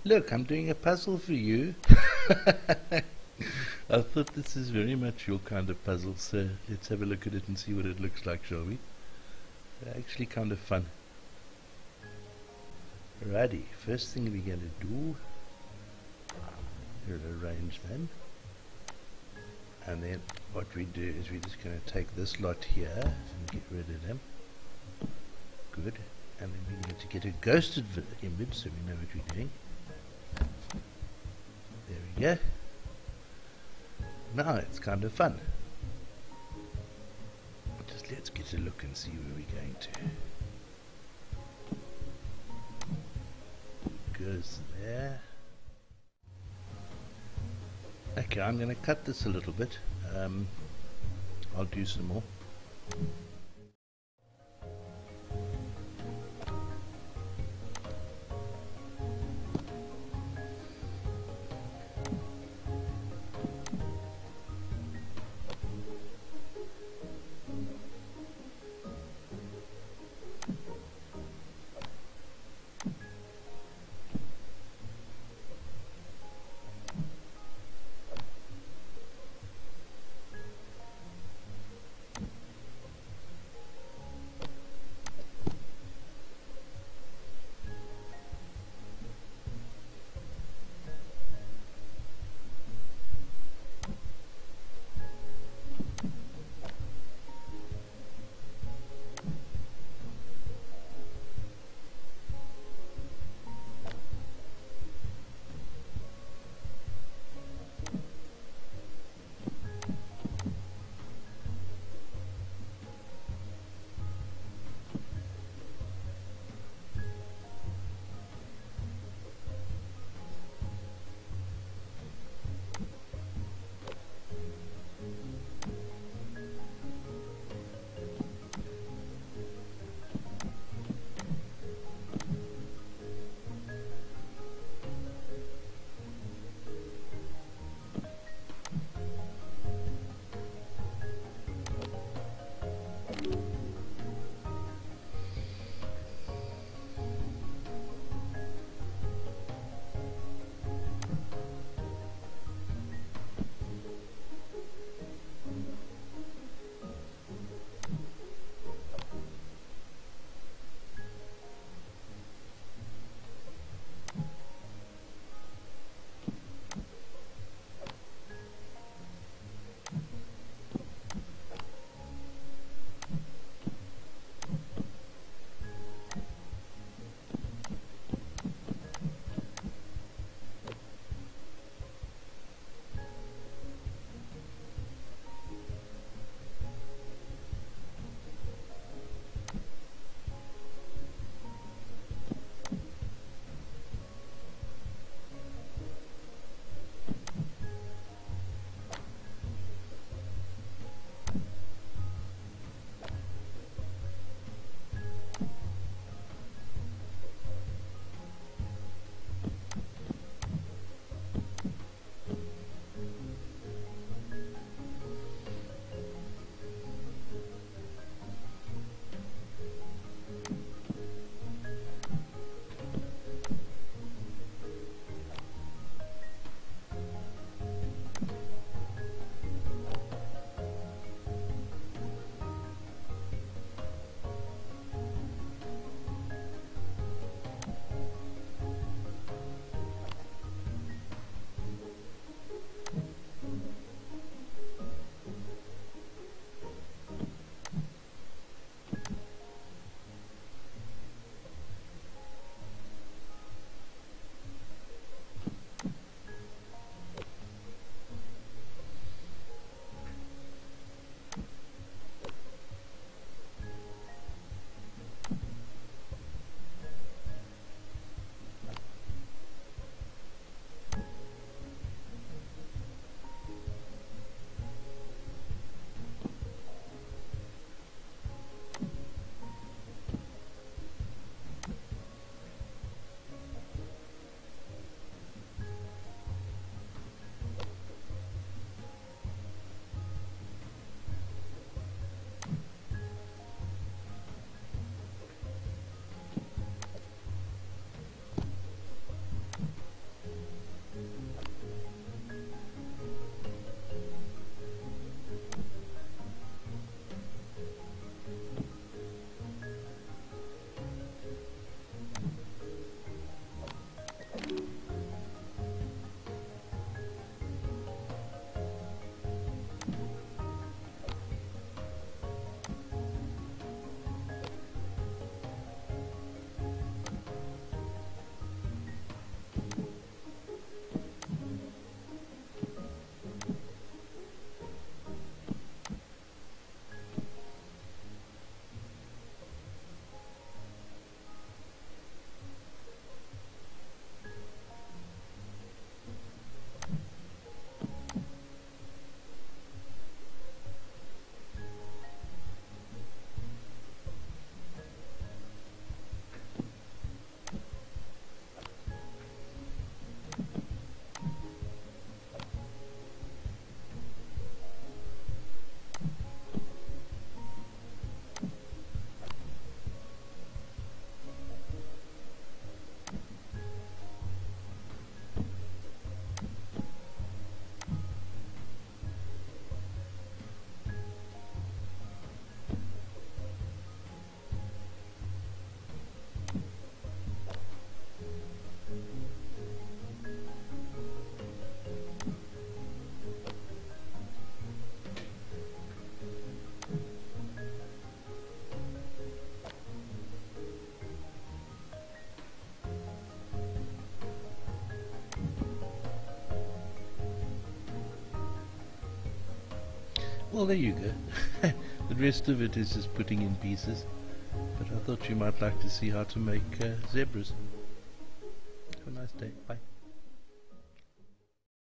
Look, I'm doing a puzzle for you. I thought this is very much your kind of puzzle, so let's have a look at it and see what it looks like, shall we? They're actually kind of fun. Alrighty, first thing we're going to do is arrange them. And then what we do is we're just going to take this lot here and get rid of them. Good. And then we need to get a ghosted image so we know what we're doing. There we go. Now it's kind of fun. Just let's get a look and see where we're going to. Goes there. Okay, I'm going to cut this a little bit. I'll do some more. Well, there you go. The rest of it is just putting in pieces. But I thought you might like to see how to make zebras. Have a nice day. Bye.